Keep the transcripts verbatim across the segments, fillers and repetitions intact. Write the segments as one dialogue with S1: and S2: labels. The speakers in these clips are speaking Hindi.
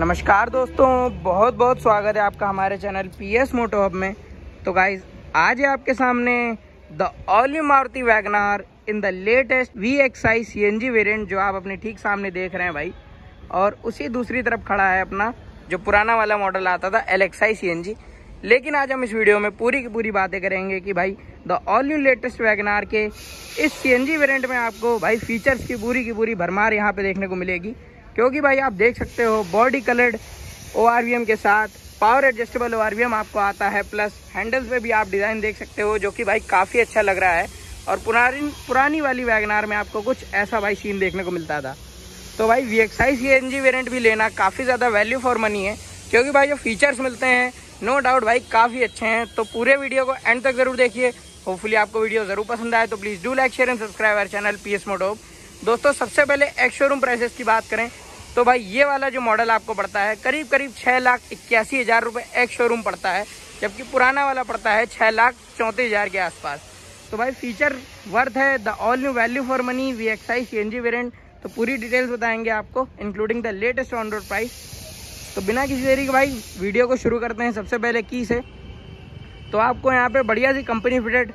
S1: नमस्कार दोस्तों, बहुत बहुत स्वागत है आपका हमारे channel P S moto hub में। तो गाइज आज है आपके सामने the all new Maruti wagon R in the latest V X I C N G variant, जो आप अपने ठीक सामने देख रहे हैं भाई। और उसी दूसरी तरफ खड़ा है अपना जो पुराना वाला मॉडल आता था L X I C N G. लेकिन आज हम इस वीडियो में पूरी की पूरी बातें करेंगे कि भाई the all new latest wagon R के इस सी एन जी वेरिएंट में आपको भाई फीचर्स की पूरी की पूरी भरमार यहाँ पे देखने को मिलेगी। क्योंकि भाई आप देख सकते हो body coloured O R V M के साथ power adjustable O R V M आपको आता है, प्लस हैंडल्स पे भी आप डिज़ाइन देख सकते हो जो कि भाई काफ़ी अच्छा लग रहा है। और पुरानी पुरानी वाली वैगन आर में आपको कुछ ऐसा भाई सीन देखने को मिलता था। तो भाई V X I C N G variant भी लेना काफ़ी ज़्यादा वैल्यू फॉर मनी है, क्योंकि भाई जो फीचर्स मिलते हैं नो डाउट भाई काफ़ी अच्छे हैं। तो पूरे वीडियो को एंड तक ज़रूर देखिए। होपफुली आपको वीडियो ज़रूर पसंद आए तो please do like share and subscribe our channel P S Moto. दोस्तों सबसे पहले एक्स शोरूम प्राइसेस की बात करें तो भाई ये वाला जो मॉडल आपको पड़ता है करीब करीब छः लाख इक्यासी हज़ार रुपये एक्स शोरूम पड़ता है, जबकि पुराना वाला पड़ता है छः लाख चौंतीस हज़ार के आसपास। तो भाई फीचर वर्थ है the all new value for money V X I C N G variant. तो पूरी डिटेल्स बताएंगे आपको including the latest on road price. तो बिना किसी देरी के भाई वीडियो को शुरू करते हैं। सबसे पहले की से तो आपको यहाँ पे बढ़िया सी कंपनी फिटेड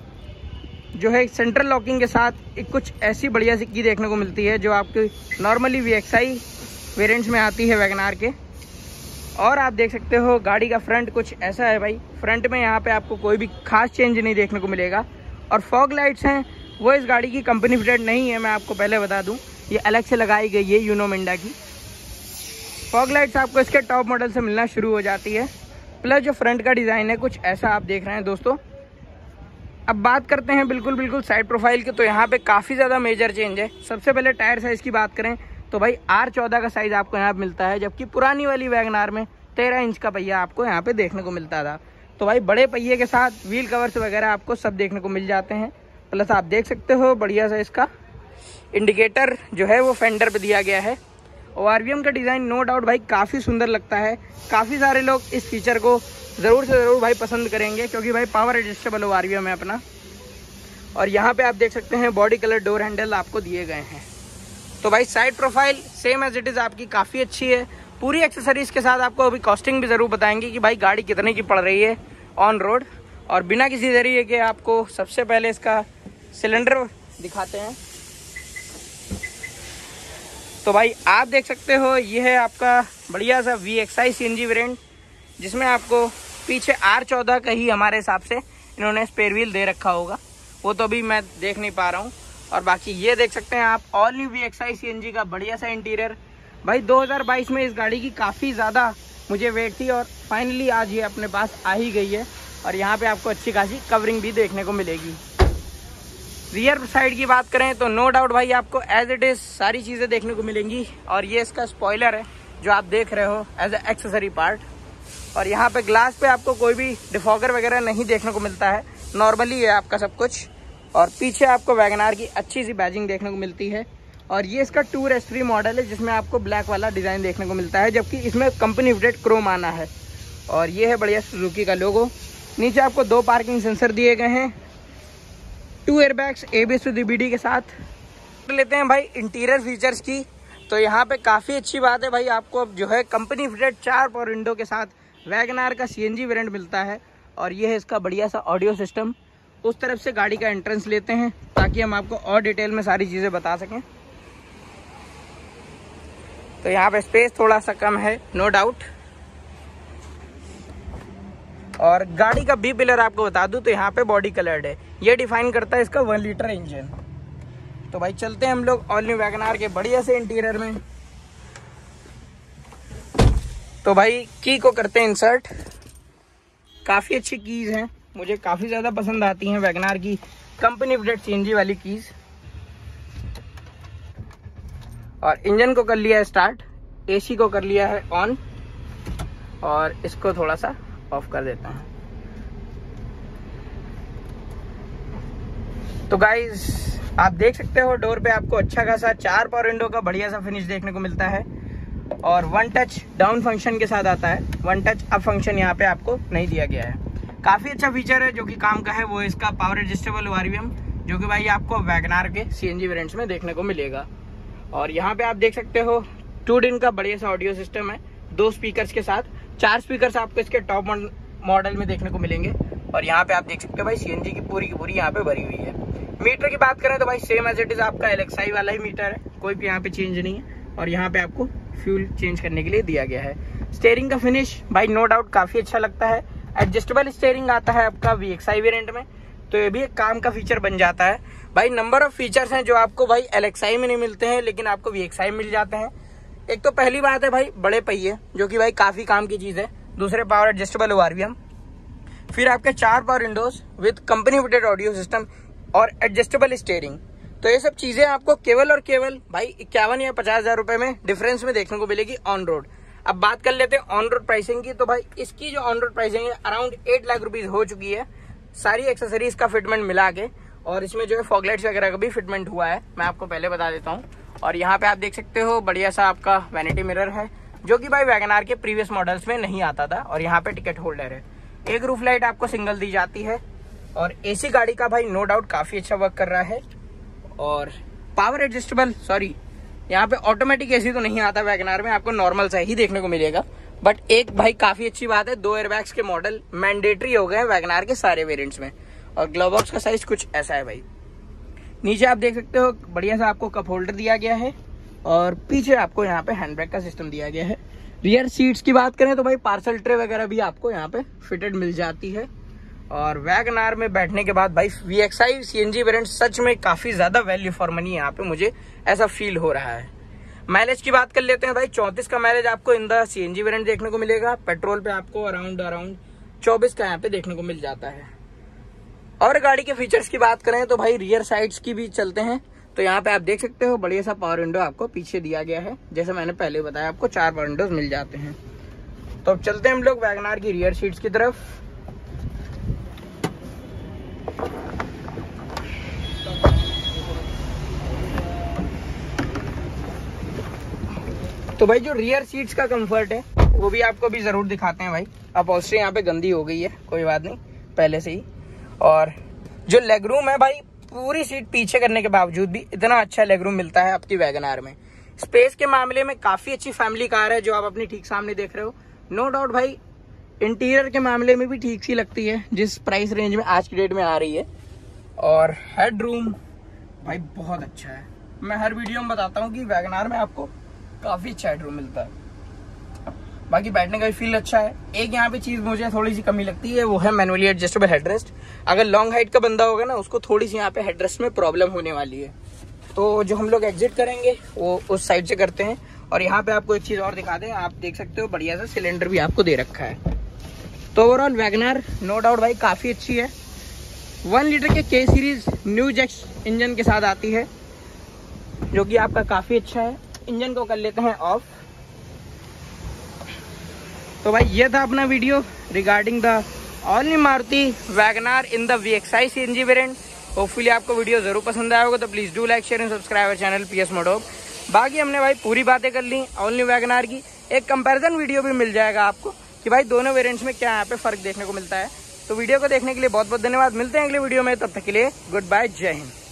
S1: जो है सेंट्रल लॉकिंग के साथ एक कुछ ऐसी बढ़िया सी की देखने को मिलती है जो आपकी normally V X I variants में आती है वैगन आर के। और आप देख सकते हो गाड़ी का फ्रंट कुछ ऐसा है भाई। फ्रंट में यहाँ पे आपको कोई भी खास चेंज नहीं देखने को मिलेगा। और फॉग लाइट्स हैं वो इस गाड़ी की कंपनी फिटेड नहीं है, मैं आपको पहले बता दूँ, ये अलग से लगाई गई है यूनो मिंडा की। फॉग लाइट्स आपको इसके टॉप मॉडल से मिलना शुरू हो जाती है। प्लस जो फ्रंट का डिज़ाइन है कुछ ऐसा आप देख रहे हैं दोस्तों। अब बात करते हैं बिल्कुल बिल्कुल साइड प्रोफाइल की। तो यहाँ पे काफ़ी ज़्यादा मेजर चेंज है। सबसे पहले टायर साइज़ की बात करें तो भाई आर चौदह का साइज़ आपको यहाँ पे मिलता है, जबकि पुरानी वाली वैगन आर में तेरह इंच का पहिया आपको यहाँ पे देखने को मिलता था। तो भाई बड़े पहिए के साथ व्हील कवर्स वगैरह आपको सब देखने को मिल जाते हैं। प्लस आप देख सकते हो बढ़िया सा इसका इंडिकेटर जो है वो फेंडर पर दिया गया है। ओ आर वी एम का डिज़ाइन नो डाउट भाई काफ़ी सुंदर लगता है। काफ़ी सारे लोग इस फीचर को ज़रूर से ज़रूर भाई पसंद करेंगे, क्योंकि भाई power adjustable O R V M है अपना। और यहाँ पे आप देख सकते हैं बॉडी कलर डोर हैंडल आपको दिए गए हैं। तो भाई side profile same as it is आपकी काफ़ी अच्छी है। पूरी एक्सेसरीज़ के साथ आपको अभी कॉस्टिंग भी ज़रूर बताएंगे कि भाई गाड़ी कितने की पड़ रही है ऑन रोड। और बिना किसी देरी के आपको सबसे पहले इसका सिलेंडर दिखाते हैं। तो भाई आप देख सकते हो ये है आपका बढ़िया सा V X I C N G variant, जिसमें आपको पीछे आर चौदह का ही हमारे हिसाब से इन्होंने स्पेयर व्हील दे रखा होगा, वो तो अभी मैं देख नहीं पा रहा हूँ। और बाकी ये देख सकते हैं आप all new V X I C N G का बढ़िया सा इंटीरियर। भाई दो हज़ार बाईस में इस गाड़ी की काफ़ी ज़्यादा मुझे वेट थी और फाइनली आज ये अपने पास आ ही गई है। और यहाँ पे आपको अच्छी खासी कवरिंग भी देखने को मिलेगी। रियर साइड की बात करें तो नो डाउट भाई आपको एज इट इज़ सारी चीज़ें देखने को मिलेंगी। और ये इसका स्पॉइलर है जो आप देख रहे हो एज ए एक्सेसरी पार्ट। और यहाँ पे ग्लास पे आपको कोई भी डिफॉगर वगैरह नहीं देखने को मिलता है, नॉर्मली है आपका सब कुछ। और पीछे आपको वैगन आर की अच्छी सी बैजिंग देखने को मिलती है। और ये इसका टूर एस थ्री मॉडल है जिसमें आपको ब्लैक वाला डिज़ाइन देखने को मिलता है, जबकि इसमें कंपनी फिटेड क्रोम आना है। और ये है बढ़िया सुजुकी का लोगो। नीचे आपको दो पार्किंग सेंसर दिए गए हैं, two airbags A B S D B D के साथ। लेते हैं भाई इंटीरियर फीचर्स की। तो यहाँ पे काफ़ी अच्छी बात है भाई, आपको अब जो है कंपनी फिटेड चार पावर विंडो के साथ वैगन आर का सी एन जी वेरिएंट मिलता है। और ये है इसका बढ़िया सा ऑडियो सिस्टम। उस तरफ से गाड़ी का एंट्रेंस लेते हैं ताकि हम आपको और डिटेल में सारी चीज़ें बता सकें। तो यहाँ पे स्पेस थोड़ा सा कम है नो डाउट। और गाड़ी का बी पिलर आपको बता दूं तो यहाँ पे बॉडी कलर्ड है, ये डिफाइन करता है इसका वन लीटर इंजन। तो भाई चलते हैं हम लोग ऑल न्यू वैगन आर के बढ़िया से इंटीरियर में। तो भाई की को करते हैं इंसर्ट। काफ़ी अच्छी कीज़ हैं, मुझे काफ़ी ज़्यादा पसंद आती हैं वैगन आर की company fitted C N G वाली कीज़। और इंजन को कर लिया है स्टार्ट, ए सी को कर लिया है ऑन, और इसको थोड़ा सा ऑफ कर देते हैं। तो गाइज आप देख सकते हो डोर पे आपको अच्छा खासा चार पावर विंडो का बढ़िया सा फिनिश देखने को मिलता है। और वन टच डाउन फंक्शन के साथ आता है, वन टच अप फंक्शन यहाँ पे आपको नहीं दिया गया है। काफ़ी अच्छा फीचर है जो कि काम का है, वो इसका power adjustable O R V M, जो कि भाई आपको वैगन आर के सी एन जी वेरिएंट्स में देखने को मिलेगा। और यहाँ पे आप देख सकते हो टू डिन का बढ़िया सा ऑडियो सिस्टम है, दो स्पीकर्स के साथ। चार स्पीकर्स आपको इसके टॉप मॉडल में देखने को मिलेंगे। और यहाँ पे आप देख सकते हो भाई सीएनजी की पूरी की पूरी यहाँ पे भरी हुई है। मीटर की बात करें तो भाई सेम एज इट इज आपका एलएक्सआई वाला ही मीटर है, कोई भी यहाँ पे चेंज नहीं है। और यहाँ पे आपको फ्यूल चेंज करने के लिए दिया गया है। स्टीयरिंग का फिनिश भाई नो डाउट काफी अच्छा लगता है। एडजस्टेबल स्टीयरिंग आता है आपका वीएक्सआई वेरिएंट में, तो ये भी एक काम का फीचर बन जाता है। भाई नंबर ऑफ फीचर्स हैं जो आपको भाई एलएक्सआई में नहीं मिलते हैं, लेकिन आपको वीएक्सआई में मिल जाते हैं। एक तो पहली बात है भाई बड़े पहिए, जो कि भाई काफी काम की चीज है। दूसरे पावर एडजस्टेबल ओआरवीएम, फिर आपके चार power windows with company fitted audio system और एडजस्टेबल स्टीयरिंग। तो ये सब चीजें आपको केवल और केवल भाई इक्यावन या पचास हजार रुपए में डिफरेंस में देखने को मिलेगी ऑन रोड। अब बात कर लेते हैं ऑन रोड प्राइसिंग की। तो भाई इसकी जो ऑन रोड प्राइसिंग है अराउंड एट लाख रुपीज हो चुकी है, सारी एक्सेसरीज का फिटमेंट मिला के। और इसमें जो है फॉगलाइट्स वगैरह का भी फिटमेंट हुआ है, मैं आपको पहले बता देता हूँ। और यहाँ पे आप देख सकते हो बढ़िया सा आपका वैनिटी मिरर है, जो कि भाई वैगनआर के प्रीवियस मॉडल्स में नहीं आता था। और यहाँ पे टिकट होल्डर है, एक रूफ लाइट आपको सिंगल दी जाती है। और एसी गाड़ी का भाई नो डाउट काफी अच्छा वर्क कर रहा है। और पावर एडजस्टेबल सॉरी यहाँ पे ऑटोमेटिक एसी तो नहीं आता वैगनआर में, आपको नॉर्मल सा ही देखने को मिलेगा। बट एक भाई काफी अच्छी बात है, दो एयरबैग्स के मॉडल मैंडेटरी हो गए हैं वैगनआर के सारे वेरिएंट्स में। और ग्लव बॉक्स का साइज कुछ ऐसा है भाई। नीचे आप देख सकते हो बढ़िया सा आपको कप होल्डर दिया गया है। और पीछे आपको यहाँ पे हैंड ब्रेक का सिस्टम दिया गया है। रियर सीट्स की बात करें तो भाई पार्सल ट्रे वगैरह भी आपको यहाँ पे फिटेड मिल जाती है। और वैगनआर में बैठने के बाद भाई वीएक्सआई सीएनजी वेरिएंट सच में काफी ज्यादा वैल्यू फॉर मनी यहाँ पे मुझे ऐसा फील हो रहा है। माइलेज की बात कर लेते हैं भाई, चौंतीस का माइलेज आपको इन द सीएनजी वेरिएंट देखने को मिलेगा। पेट्रोल पे आपको अराउंड अराउंड चौबीस का यहाँ पे देखने को मिल जाता है। और गाड़ी के फीचर्स की बात करें तो भाई रियर साइड्स की भी चलते हैं। तो यहाँ पे आप देख सकते हो बढ़िया सा पावर विंडो आपको पीछे दिया गया है, जैसे मैंने पहले बताया आपको चार पावर विंडोज मिल जाते हैं। तो अब चलते हैं हम लोग वैगनआर की रियर सीट्स की तरफ। तो भाई जो रियर सीट्स का कंफर्ट है वो भी आपको भी जरूर दिखाते हैं भाई। अपहोल्स्ट्री यहाँ पे गंदी हो गई है, कोई बात नहीं, पहले से ही। और जो लेग रूम है भाई, पूरी सीट पीछे करने के बावजूद भी इतना अच्छा लेग रूम मिलता है आपकी वैगनआर में। स्पेस के मामले में काफी अच्छी फैमिली कार है, जो आप अपनी ठीक सामने देख रहे हो। नो डाउट भाई इंटीरियर के मामले में भी ठीक सी लगती है, जिस प्राइस रेंज में आज की डेट में आ रही है। और हेड रूम भाई बहुत अच्छा है, मैं हर वीडियो में बताता हूँ कि वैगनआर में आपको काफी अच्छा हेड रूम मिलता है। बाकी बैठने का भी फील अच्छा है। एक यहाँ पे चीज मुझे थोड़ी सी कमी लगती है, वो है मैनुअली एडजस्टेबल हेडरेस्ट। अगर लॉन्ग हाइट का बंदा होगा ना, उसको थोड़ी सी यहाँ पे हेडरेस्ट में प्रॉब्लम होने वाली है। तो जो हम लोग एग्जिट करेंगे वो उस साइड से करते हैं। और यहाँ पे आपको एक चीज और दिखा दें, आप देख सकते हो बढ़िया सा सिलेंडर भी आपको दे रखा है। तो ओवरऑल वैगनआर नो डाउट भाई काफी अच्छी है। वन लीटर के के सीरीज न्यू जेक्स इंजन के साथ आती है, जो कि आपका काफी अच्छा है। इंजन को कर लेते हैं ऑफ। तो भाई ये था अपना video regarding the all new Maruti Wagon R in the VXI CNG variant. Hopefully आपको वीडियो जरूर पसंद आया होगा, तो please do like share and subscribe our channel PS Motohub. बाकी हमने भाई पूरी बातें कर ली ऑल न्यू वैगनआर की। एक कंपैरिजन वीडियो भी मिल जाएगा आपको कि भाई दोनों वेरिएंट्स में क्या यहाँ पे फर्क देखने को मिलता है। तो वीडियो को देखने के लिए बहुत बहुत धन्यवाद। मिलते हैं अगले वीडियो में, तब तक के लिए गुड बाय, जय हिंद।